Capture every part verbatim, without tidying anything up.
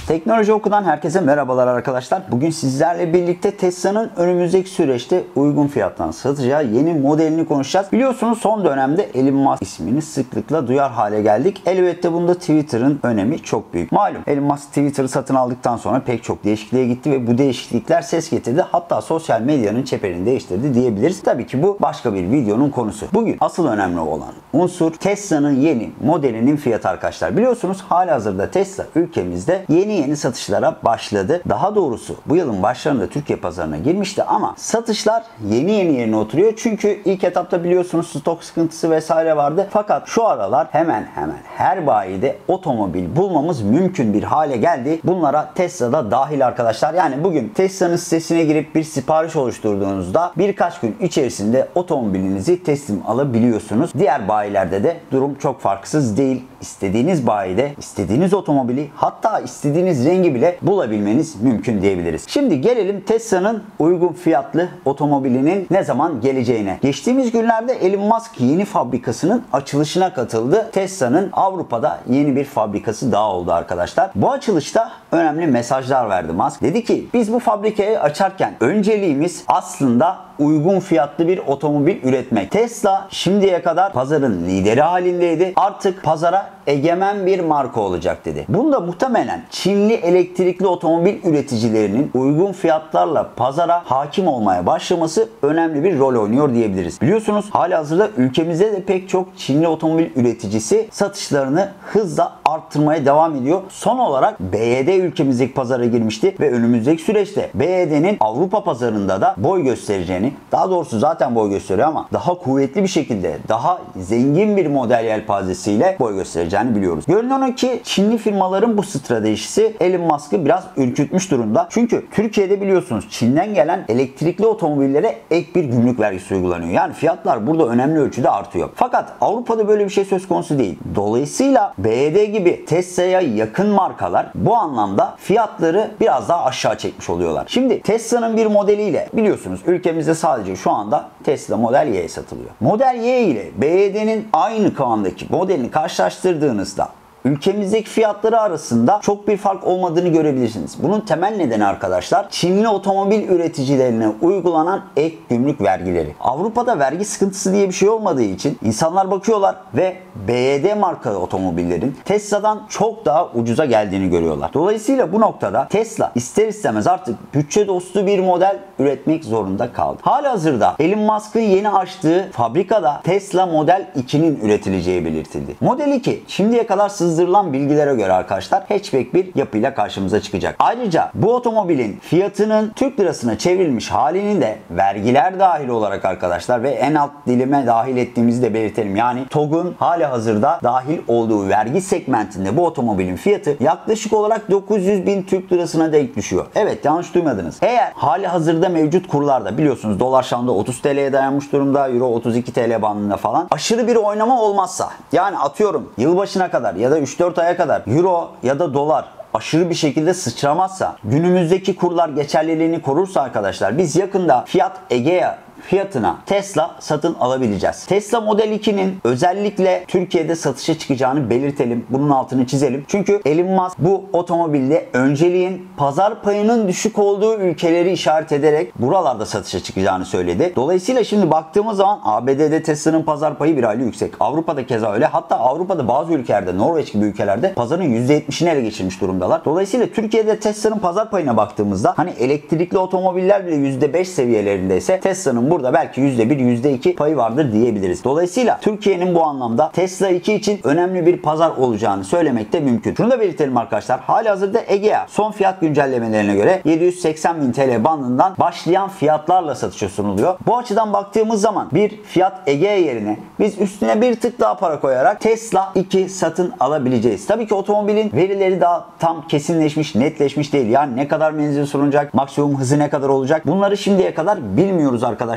Teknoloji Oku'dan herkese merhabalar arkadaşlar. Bugün sizlerle birlikte Tesla'nın önümüzdeki süreçte uygun fiyattan satacağı yeni modelini konuşacağız. Biliyorsunuz son dönemde Elon Musk ismini sıklıkla duyar hale geldik. Elbette bunda Twitter'ın önemi çok büyük. Malum Elon Musk Twitter'ı satın aldıktan sonra pek çok değişikliğe gitti ve bu değişiklikler ses getirdi. Hatta sosyal medyanın çeperini değiştirdi diyebiliriz. Tabii ki bu başka bir videonun konusu. Bugün asıl önemli olan unsur Tesla'nın yeni modelinin fiyatı arkadaşlar. Biliyorsunuz halihazırda Tesla ülkemizde yeni yeni satışlara başladı. Daha doğrusu bu yılın başlarında Türkiye pazarına girmişti ama satışlar yeni yeni yerine oturuyor. Çünkü ilk etapta biliyorsunuz stok sıkıntısı vesaire vardı. Fakat şu aralar hemen hemen her bayide otomobil bulmamız mümkün bir hale geldi. Bunlara Tesla'da dahil arkadaşlar. Yani bugün Tesla'nın sitesine girip bir sipariş oluşturduğunuzda birkaç gün içerisinde otomobilinizi teslim alabiliyorsunuz. Diğer bayilerde de durum çok farksız değil. İstediğiniz bayide istediğiniz otomobili, hatta istediğiniz rengi bile bulabilmeniz mümkün diyebiliriz. Şimdi gelelim Tesla'nın uygun fiyatlı otomobilinin ne zaman geleceğine. Geçtiğimiz günlerde Elon Musk yeni fabrikasının açılışına katıldı. Tesla'nın Avrupa'da yeni bir fabrikası daha oldu arkadaşlar. Bu açılışta önemli mesajlar verdi Musk. Dedi ki biz bu fabrikayı açarken önceliğimiz aslında uygun fiyatlı bir otomobil üretmek. Tesla şimdiye kadar pazarın lideri halindeydi. Artık pazara egemen bir marka olacak dedi. Bunda muhtemelen Çinli elektrikli otomobil üreticilerinin uygun fiyatlarla pazara hakim olmaya başlaması önemli bir rol oynuyor diyebiliriz. Biliyorsunuz halihazırda ülkemizde de pek çok Çinli otomobil üreticisi satışlarını hızla arttırmaya devam ediyor. Son olarak B Y D ülkemizdeki pazara girmişti ve önümüzdeki süreçte B Y D'nin Avrupa pazarında da boy göstereceğini, daha doğrusu zaten boy gösteriyor ama daha kuvvetli bir şekilde, daha zengin bir model yelpazesiyle boy göstereceğini biliyoruz. Görünen o ki Çinli firmaların bu stratejisi Elon Musk'ı biraz ürkütmüş durumda. Çünkü Türkiye'de biliyorsunuz Çin'den gelen elektrikli otomobillere ek bir gümrük vergisi uygulanıyor. Yani fiyatlar burada önemli ölçüde artıyor. Fakat Avrupa'da böyle bir şey söz konusu değil. Dolayısıyla B Y D gibi Tesla'ya yakın markalar bu anlamda fiyatları biraz daha aşağı çekmiş oluyorlar. Şimdi Tesla'nın bir modeliyle biliyorsunuz ülkemizde sadece şu anda Tesla Model Y satılıyor. Model Y ile B Y D'nin aynı kıvamdaki modelini karşılaştırdığınızda ülkemizdeki fiyatları arasında çok bir fark olmadığını görebilirsiniz. Bunun temel nedeni arkadaşlar Çinli otomobil üreticilerine uygulanan ek gümrük vergileri. Avrupa'da vergi sıkıntısı diye bir şey olmadığı için insanlar bakıyorlar ve B Y D markalı otomobillerin Tesla'dan çok daha ucuza geldiğini görüyorlar. Dolayısıyla bu noktada Tesla ister istemez artık bütçe dostu bir model üretmek zorunda kaldı. Halihazırda Elon Musk'ın yeni açtığı fabrikada Tesla Model iki'nin üretileceği belirtildi. Model iki şimdiye kadar sızdırılan bilgilere göre arkadaşlar hatchback bir yapıyla karşımıza çıkacak. Ayrıca bu otomobilin fiyatının Türk lirasına çevrilmiş halini de vergiler dahil olarak arkadaşlar ve en alt dilime dahil ettiğimizi de belirtelim. Yani TOG'un hali hazırda dahil olduğu vergi segmentinde bu otomobilin fiyatı yaklaşık olarak dokuz yüz bin Türk lirasına denk düşüyor. Evet, yanlış duymadınız. Eğer hali hazırda mevcut kurlarda biliyorsunuz dolar şu anda otuz T L'ye dayanmış durumda, euro otuz iki T L bandında falan. Aşırı bir oynama olmazsa, yani atıyorum yılbaşına kadar ya da üç dört aya kadar euro ya da dolar aşırı bir şekilde sıçramazsa, günümüzdeki kurlar geçerliliğini korursa arkadaşlar biz yakında Fiat Egea fiyatına Tesla satın alabileceğiz. Tesla Model iki'nin özellikle Türkiye'de satışa çıkacağını belirtelim. Bunun altını çizelim. Çünkü Elon Musk bu otomobilde önceliğin pazar payının düşük olduğu ülkeleri işaret ederek buralarda satışa çıkacağını söyledi. Dolayısıyla şimdi baktığımız zaman A B D'de Tesla'nın pazar payı bir hayli yüksek. Avrupa'da keza öyle. Hatta Avrupa'da bazı ülkelerde, Norveç gibi ülkelerde pazarın yüzde yetmişini ele geçirmiş durumdalar. Dolayısıyla Türkiye'de Tesla'nın pazar payına baktığımızda hani elektrikli otomobiller bile yüzde beş seviyelerindeyse Tesla'nın burada belki yüzde bir, yüzde iki payı vardır diyebiliriz. Dolayısıyla Türkiye'nin bu anlamda Tesla iki için önemli bir pazar olacağını söylemek de mümkün. Şunu da belirtelim arkadaşlar. Halihazırda Egea son fiyat güncellemelerine göre yedi yüz seksen bin T L bandından başlayan fiyatlarla satışa sunuluyor. Bu açıdan baktığımız zaman bir Fiat Egea yerine biz üstüne bir tık daha para koyarak Tesla iki satın alabileceğiz. Tabii ki otomobilin verileri daha tam kesinleşmiş, netleşmiş değil. Yani ne kadar menzil sunacak, maksimum hızı ne kadar olacak? Bunları şimdiye kadar bilmiyoruz arkadaşlar.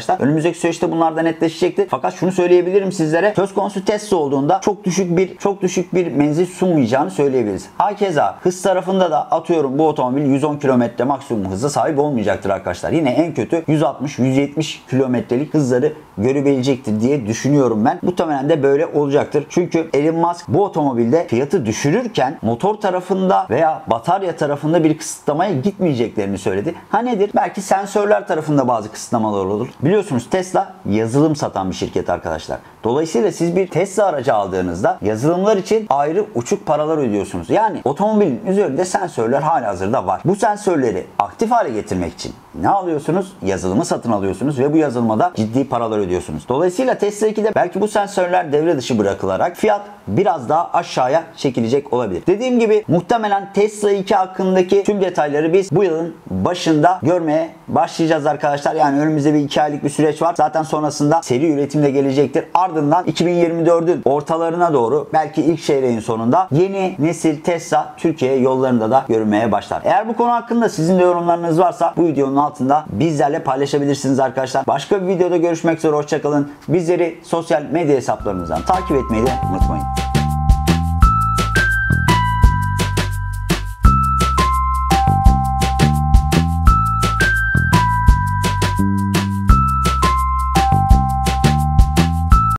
arkadaşlar. Önümüzdeki süreçte bunlar da netleşecektir. Fakat şunu söyleyebilirim sizlere. Söz konusu Tesla olduğunda çok düşük bir çok düşük bir menzil sunmayacağını söyleyebiliriz. Hakeza hız tarafında da atıyorum bu otomobil yüz on kilometre maksimum hıza sahip olmayacaktır arkadaşlar. Yine en kötü yüz altmış yüz yetmiş kilometrelik hızları görebilecektir diye düşünüyorum ben. Muhtemelen de böyle olacaktır. Çünkü Elon Musk bu otomobilde fiyatı düşürürken motor tarafında veya batarya tarafında bir kısıtlamaya gitmeyeceklerini söyledi. Ha nedir? Belki sensörler tarafında bazı kısıtlamalar olur. Biliyorsunuz Tesla yazılım satan bir şirket arkadaşlar. Dolayısıyla siz bir Tesla aracı aldığınızda yazılımlar için ayrı uçuk paralar ödüyorsunuz. Yani otomobilin üzerinde sensörler halihazırda var. Bu sensörleri aktif hale getirmek için ne alıyorsunuz? Yazılımı satın alıyorsunuz ve bu yazılıma da ciddi paralar ödüyorsunuz. Dolayısıyla Tesla ikide belki bu sensörler devre dışı bırakılarak fiyat biraz daha aşağıya çekilecek olabilir. Dediğim gibi muhtemelen Tesla iki hakkındaki tüm detayları biz bu yılın başında görmeye başlayacağız arkadaşlar. Yani önümüzde bir iki aylık bir süreç var. Zaten sonrasında seri üretimde gelecektir. Ardından iki bin yirmi dördün ortalarına doğru belki ilk çeyreğin sonunda yeni nesil Tesla Türkiye yollarında da görünmeye başlar. Eğer bu konu hakkında sizin de yorumlarınız varsa bu videonun altında bizlerle paylaşabilirsiniz arkadaşlar. Başka bir videoda görüşmek üzere. Hoşçakalın. Bizleri sosyal medya hesaplarımızdan takip etmeyi de unutmayın.